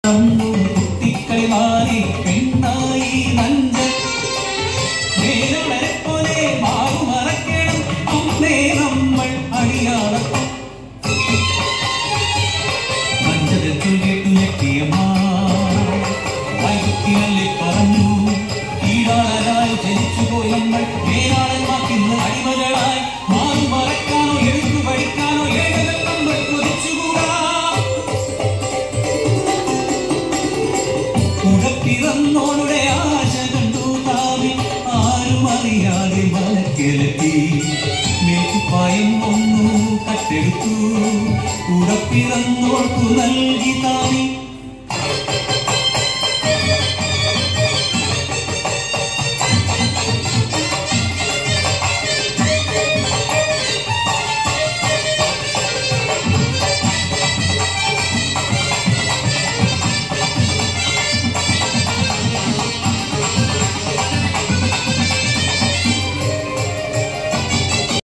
കുട്ടിക്കളി മാറി പെണ്ണായി നഞ്ച നേരെ പോലെ മാറു മറക്കണം അമ്മേ നമ്മൾ അണിയാടണം മഞ്ചത്തിൽ കേട്ടു ഞെട്ടിയമ്മ വൈകുത്തിനല്ലേ പറഞ്ഞു ഈടാളരായി ജനിച്ചുപോയി നമ്മൾ മേലാളന്മാർക്കിന്ന് അടിമകളായി മാറു മറക്കാനോ എഴുത്തു പഠിക്കാനോ ഏഴകൾ നമ്മൾ കൊതിച്ചുകൂടാ പിറന്നോളുടെ ആശ കണ്ടു താവി ആരും അറിയാതെ മലക്കിളക്കി മേൽക്കുപ്പായം ഒന്നു കട്ടെടുത്തു കൂടെ പിറന്നോൾക്കു നൽകി താവി